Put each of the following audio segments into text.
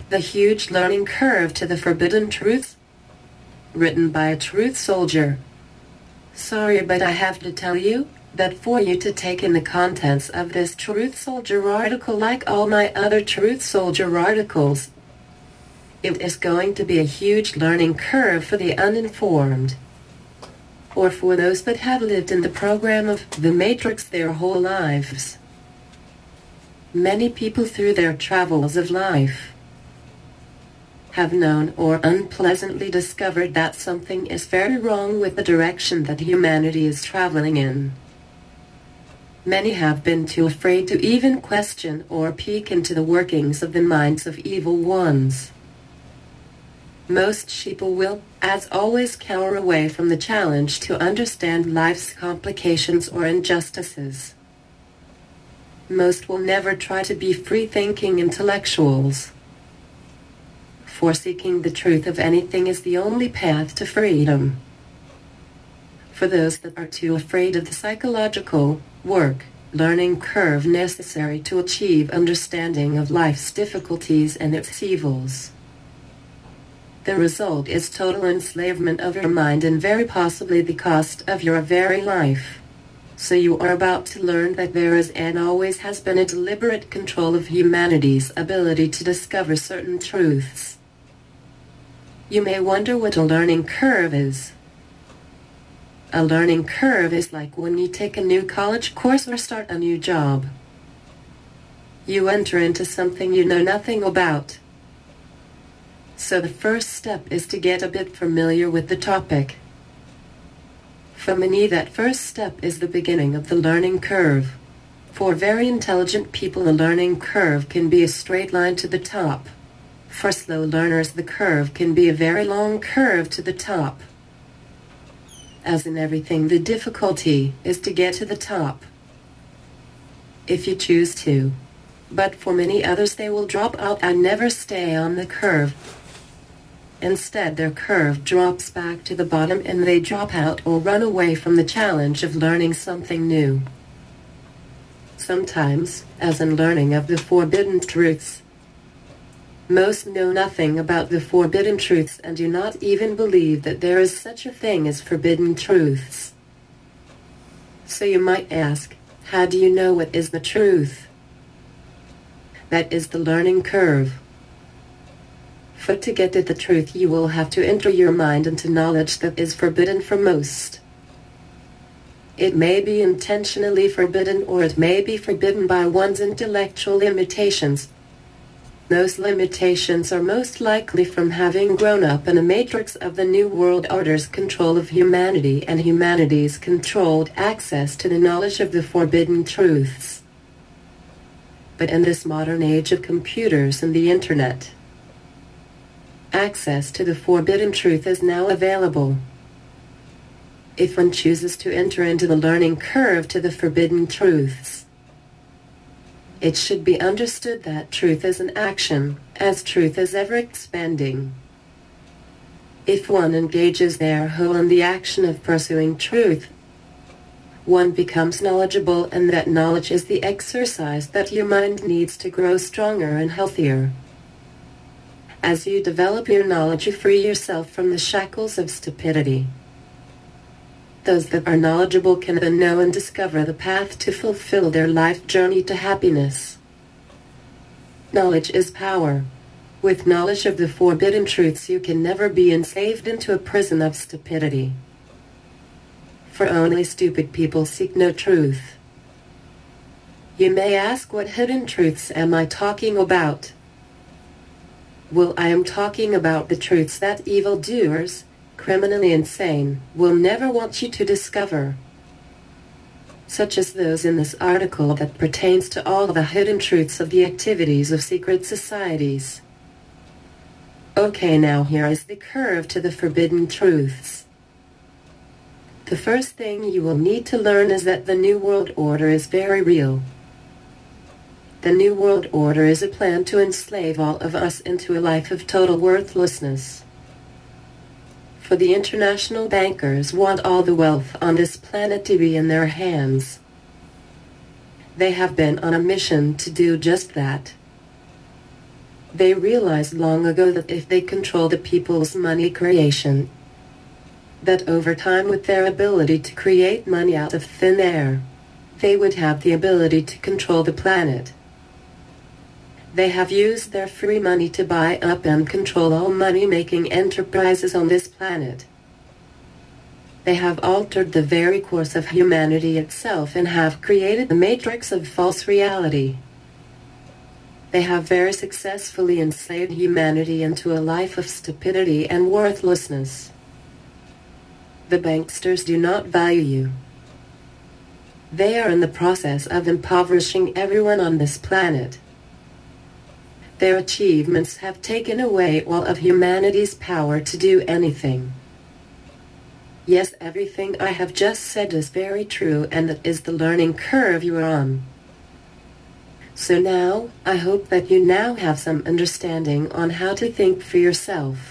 The Huge Learning Curve to the Forbidden Truth. Written by a truth soldier. Sorry, but I have to tell you that for you to take in the contents of this truth soldier article like all my other truth soldier articles, it is going to be a huge learning curve for the uninformed, or for those that have lived in the program of the Matrix their whole lives. Many people through their travels of life have known or unpleasantly discovered that something is very wrong with the direction that humanity is traveling in. Many have been too afraid to even question or peek into the workings of the minds of evil ones. Most sheeple will, as always, cower away from the challenge to understand life's complications or injustices. Most will never try to be free-thinking intellectuals, for seeking the truth of anything is the only path to freedom. For those that are too afraid of the psychological learning curve necessary to achieve understanding of life's difficulties and its evils, the result is total enslavement of your mind and very possibly the cost of your very life. So you are about to learn that there is and always has been a deliberate control of humanity's ability to discover certain truths. You may wonder what a learning curve is. A learning curve is like when you take a new college course or start a new job. You enter into something you know nothing about. So the first step is to get a bit familiar with the topic. For many, that first step is the beginning of the learning curve. For very intelligent people, the learning curve can be a straight line to the top. For slow learners, the curve can be a very long curve to the top. As in everything, the difficulty is to get to the top, if you choose to. But for many others, they will drop out and never stay on the curve. Instead, their curve drops back to the bottom and they drop out or run away from the challenge of learning something new. Sometimes, as in learning of the forbidden truths, most know nothing about the forbidden truths and do not even believe that there is such a thing as forbidden truths. So you might ask, how do you know what is the truth? That is the learning curve. For to get at the truth, you will have to enter your mind into knowledge that is forbidden for most. It may be intentionally forbidden, or it may be forbidden by one's intellectual limitations. Those limitations are most likely from having grown up in a matrix of the New World Order's control of humanity and humanity's controlled access to the knowledge of the forbidden truths. But in this modern age of computers and the Internet, access to the forbidden truth is now available. If one chooses to enter into the learning curve to the forbidden truths, it should be understood that truth is an action, as truth is ever expanding. If one engages their whole in the action of pursuing truth, one becomes knowledgeable, and that knowledge is the exercise that your mind needs to grow stronger and healthier. As you develop your knowledge, you free yourself from the shackles of stupidity. Those that are knowledgeable can then know and discover the path to fulfill their life journey to happiness. Knowledge is power. With knowledge of the forbidden truths, you can never be enslaved into a prison of stupidity. For only stupid people seek no truth. You may ask, what hidden truths am I talking about? Well, I am talking about the truths that evildoers, criminally insane, will never want you to discover, such as those in this article that pertains to all the hidden truths of the activities of secret societies. Okay, now here is the curve to the forbidden truths. The first thing you will need to learn is that the New World Order is very real. The New World Order is a plan to enslave all of us into a life of total worthlessness. For the international bankers want all the wealth on this planet to be in their hands. They have been on a mission to do just that. They realized long ago that if they control the people's money creation, that over time with their ability to create money out of thin air, they would have the ability to control the planet. They have used their free money to buy up and control all money-making enterprises on this planet. They have altered the very course of humanity itself and have created the matrix of false reality. They have very successfully enslaved humanity into a life of stupidity and worthlessness. The banksters do not value you. They are in the process of impoverishing everyone on this planet. Their achievements have taken away all of humanity's power to do anything. Yes, everything I have just said is very true, and that is the learning curve you are on. So now, I hope that you now have some understanding on how to think for yourself.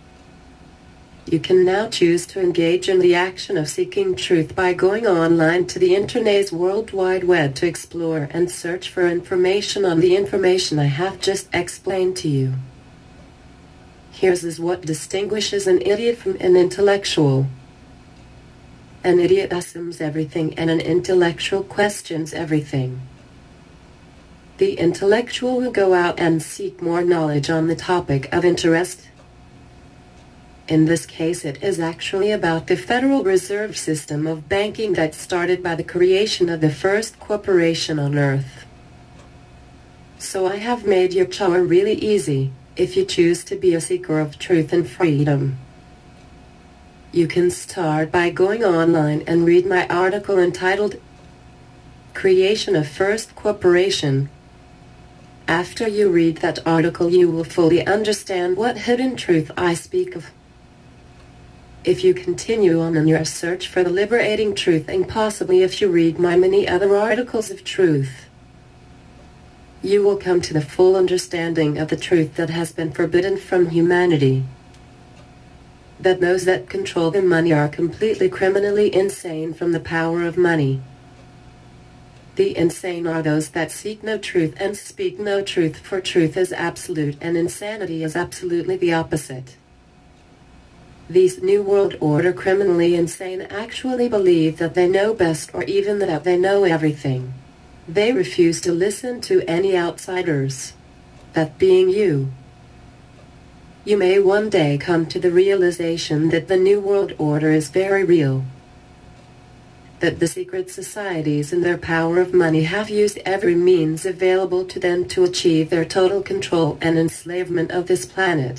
You can now choose to engage in the action of seeking truth by going online to the Internet's World Wide Web to explore and search for information on the information I have just explained to you. Here's what distinguishes an idiot from an intellectual. An idiot assumes everything and an intellectual questions everything. The intellectual will go out and seek more knowledge on the topic of interest. In this case, it is actually about the Federal Reserve System of banking that started by the creation of the first corporation on Earth. So I have made your chore really easy, if you choose to be a seeker of truth and freedom. You can start by going online and read my article entitled Creation of First Corporation. After you read that article, you will fully understand what hidden truth I speak of. If you continue on in your search for the liberating truth, and possibly if you read my many other articles of truth, you will come to the full understanding of the truth that has been forbidden from humanity. That those that control the money are completely criminally insane from the power of money. The insane are those that seek no truth and speak no truth, for truth is absolute and insanity is absolutely the opposite. These New World Order criminally insane actually believe that they know best, or even that they know everything. They refuse to listen to any outsiders, that being you. You may one day come to the realization that the New World Order is very real. That the secret societies in their power of money have used every means available to them to achieve their total control and enslavement of this planet.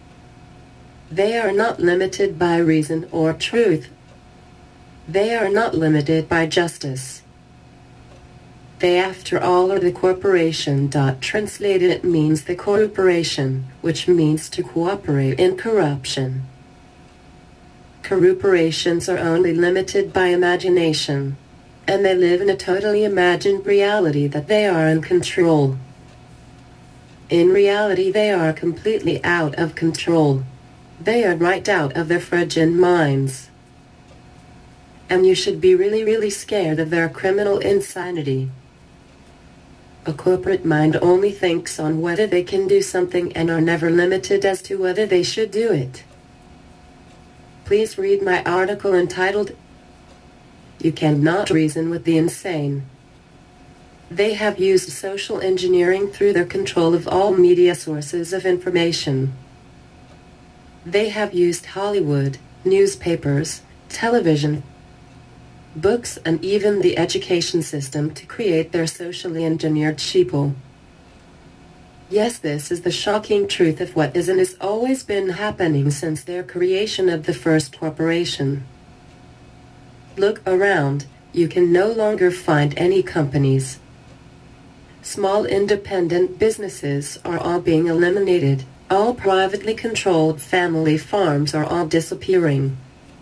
They are not limited by reason or truth. They are not limited by justice. They, after all, are the corporation. Translated, it means the corporation, which means to cooperate in corruption. Corporations are only limited by imagination, and they live in a totally imagined reality that they are in control. In reality, they are completely out of control. They are right out of their frigid minds. And you should be really scared of their criminal insanity. A corporate mind only thinks on whether they can do something and are never limited as to whether they should do it. Please read my article entitled You Cannot Reason with the Insane. They have used social engineering through their control of all media sources of information. They have used Hollywood, newspapers, television, books, and even the education system to create their socially engineered sheeple. Yes, this is the shocking truth of what is and has always been happening since their creation of the first corporation. Look around, you can no longer find any companies. Small independent businesses are all being eliminated. All privately controlled family farms are all disappearing.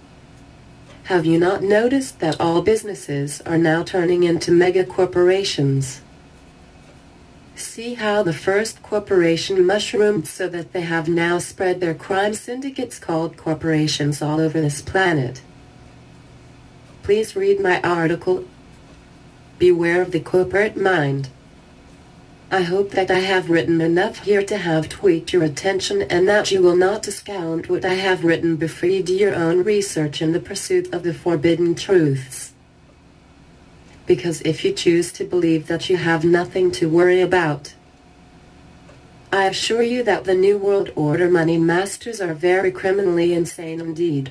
Have you not noticed that all businesses are now turning into mega corporations? See how the first corporation mushroomed so that they have now spread their crime syndicates called corporations all over this planet. Please read my article, Beware of the Corporate Mind. I hope that I have written enough here to have tweaked your attention and that you will not discount what I have written before you do your own research in the pursuit of the forbidden truths. Because if you choose to believe that you have nothing to worry about, I assure you that the New World Order money masters are very criminally insane indeed.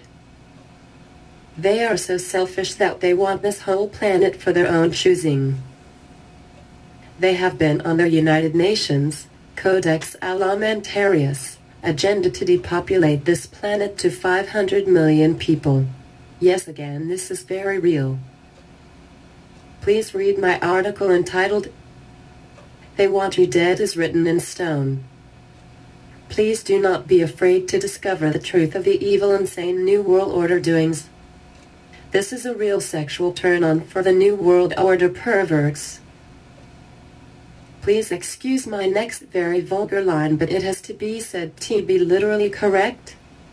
They are so selfish that they want this whole planet for their own choosing. They have been on their United Nations, Codex Alimentarius, agenda to depopulate this planet to 500 million people. Yes, again, this is very real. Please read my article entitled, "They Want You Dead" is written in stone. Please do not be afraid to discover the truth of the evil, insane New World Order doings. This is a real sexual turn-on for the New World Order perverts. Please excuse my next very vulgar line, but it has to be said to be literally correct.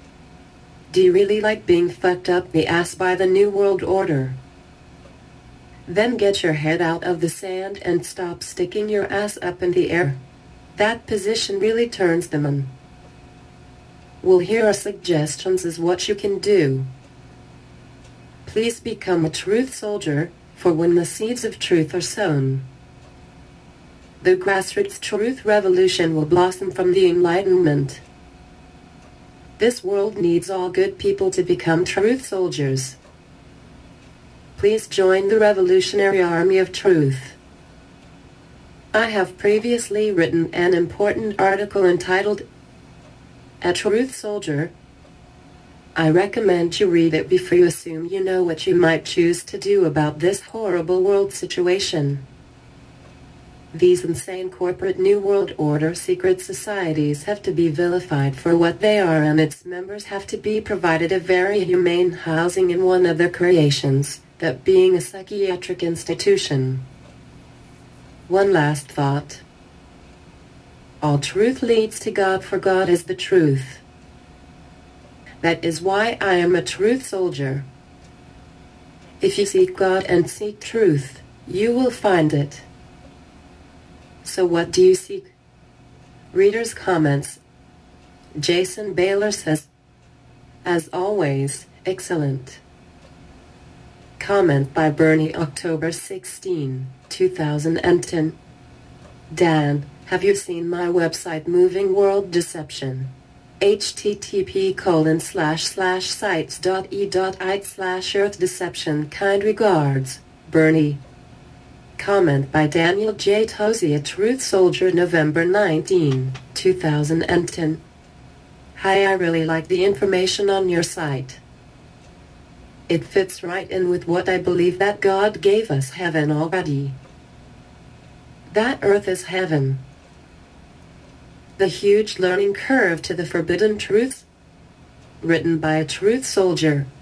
Do you really like being fucked up the ass by the New World Order? Then get your head out of the sand and stop sticking your ass up in the air. That position really turns them on. Well, here are suggestions as what you can do. Please become a truth soldier, for when the seeds of truth are sown, the grassroots truth revolution will blossom from the Enlightenment. This world needs all good people to become truth soldiers. Please join the revolutionary army of truth. I have previously written an important article entitled, "A Truth Soldier." I recommend you read it before you assume you know what you might choose to do about this horrible world situation. These insane corporate New World Order secret societies have to be vilified for what they are, and its members have to be provided a very humane housing in one of their creations, that being a psychiatric institution. One last thought. All truth leads to God, for God is the truth. That is why I am a truth soldier. If you seek God and seek truth, you will find it. So what do you seek? Reader's comments. Jason Baylor says, "As always, excellent." Comment by Bernie, October 16, 2010. Dan, have you seen my website Moving World Deception? http://sites.e.it/earth-deception. Kind regards, Bernie. Comment by Daniel J. Towsey, a Truth Soldier, November 19, 2010. Hi, I really like the information on your site. It fits right in with what I believe, that God gave us heaven already. That earth is heaven. The huge learning curve to the forbidden truth. Written by a truth soldier.